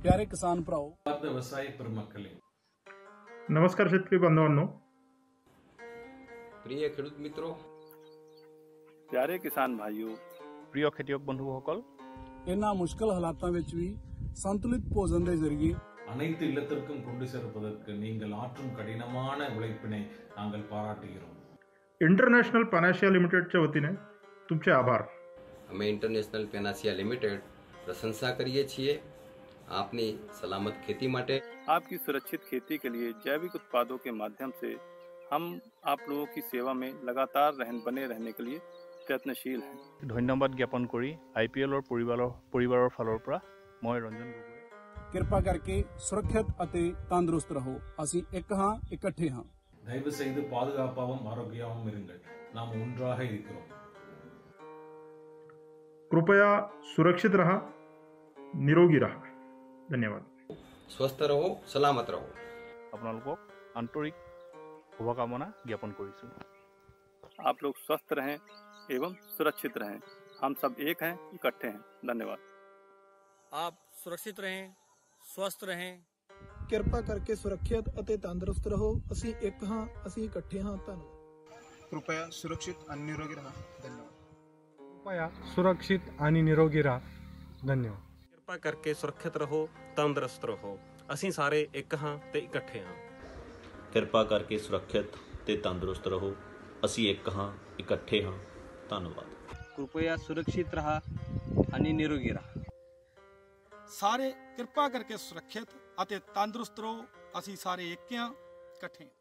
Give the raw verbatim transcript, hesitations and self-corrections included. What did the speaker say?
प्यारे किसान भराओ, व्यवसाय प्रमुखले, नमस्कार शेतकरी बांधवांनो, प्रिय खेडूत मित्रों, प्यारे किसान भाइयों, प्रिय खेतियक बंधुসকল, इन्हां मुश्किल हालातां विच भी संतुलित भोजन दे जरिए அனைத்து இல்லத்திற்கும் கொண்டு சேர்ப்பதற்கு நீங்கள் ஆற்றும் கடினமான உழைப்பினை நாங்கள் பாராட்டுகிறோம். इंटरनॅशनल पॅनाशिया लिमिटेडच्या वतीने तुमचे आभार. અમે ઇન્ટરનેશનલ પેનાસિયા લિમિટેડ પ્રશંસા કરીએ છીએ આપની સલામત खेती માટે. आपकी सुरक्षित खेती के लिए जैविक उत्पादों के माध्यम से हम आप लोगों की सेवा में लगातार रहन बने रहने के लिए प्रयत्नशील हैं. धन्यवाद ज्ञापन करी आईपीएलर परिवार परिवार फाলৰ পৰা মই रंजन गगৈ कृपा करके सुरक्षित अते तंदुरुस्त रहो. असी एक हां इकट्ठे हां. தயவு செய்து பாதுகாப்பாகவும் ஆரோக்கியமாகவும் இருங்கள். நாம் ஒன்றாக இருக்கிறோம். कृपया सुरक्षित रहा, निरोगी रहा. धन्यवाद. स्वस्थ रहो, सलामत रहो. আপোনালোকক আন্তৰিক শুভকামনা জ্ঞাপন কৰিছো. आप लोग स्वस्थ रहें एवं सुरक्षित रहें. हम सब एक हैं, इकट्ठे हैं. धन्यवाद. आप सुरक्षित रहें, स्वस्थ रहें. ਕਿਰਪਾ ਕਰਕੇ ਸੁਰੱਖਿਅਤ ਅਤੇ ਤੰਦਰੁਸਤ ਰਹੋ. ਅਸੀਂ ਇੱਕ ਹਾਂ, ਅਸੀਂ ਇਕੱਠੇ ਹਾਂ. ਧੰਨਵਾਦ. कृपया सुरक्षित आणि निरोगी रहा. धन्यवाद. कृपया सुरक्षित आणि निरोगी रहा. धन्यवाद. ਕਿਰਪਾ ਕਰਕੇ ਸੁਰੱਖਿਅਤ ਰਹੋ, ਤੰਦਰੁਸਤ ਰਹੋ. ਅਸੀਂ ਸਾਰੇ ਇੱਕ ਹਾਂ ਤੇ ਇਕੱਠੇ ਹਾਂ. ਕਿਰਪਾ ਕਰਕੇ ਸੁਰੱਖਿਅਤ ਤੇ ਤੰਦਰੁਸਤ ਰਹੋ. ਅਸੀਂ ਇੱਕ ਹਾਂ, ਇਕੱਠੇ ਹਾਂ. ਧੰਨਵਾਦ. कृपया सुरक्षित रहा आणि निरोगी रहा. ਸਾਰੇ ਕਿਰਪਾ ਕਰਕੇ ਸੁਰੱਖਿਅਤ ਅਤੇ ਤੰਦਰੁਸਤ ਰਹੋ. ਅਸੀਂ ਸਾਰੇ ਇੱਕ ਹਾਂ, ਇਕੱਠੇ ਹਾਂ.